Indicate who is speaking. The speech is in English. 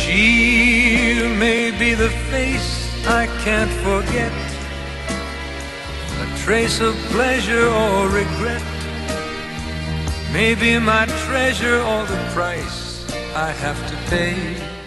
Speaker 1: She may be the face I can't forget, a trace of pleasure or regret, maybe my treasure or the price I have to pay.